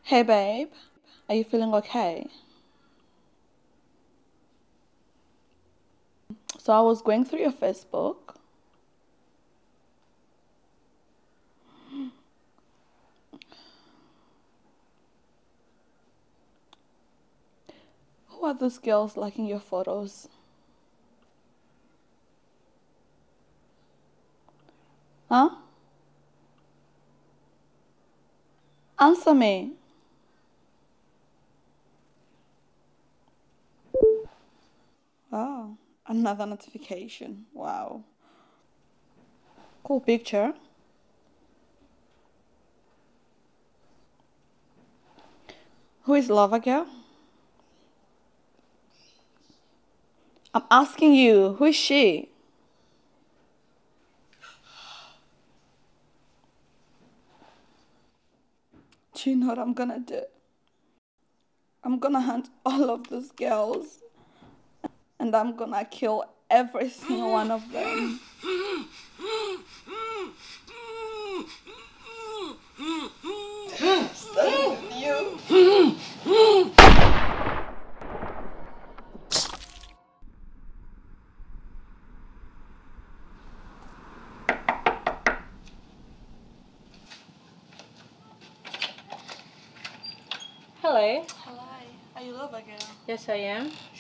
Hey babe, are you feeling okay? So I was going through your Facebook. Who are those girls liking your photos? Huh? Answer me. Oh, another notification. Wow. Cool picture. Who is Lover Girl? I'm asking you, who is she? Do you know what I'm gonna do? I'm gonna hunt all of those girls and I'm gonna kill every single one of them. Stay with you. Hello. Hi, are you Lover Girl? Yes, I am.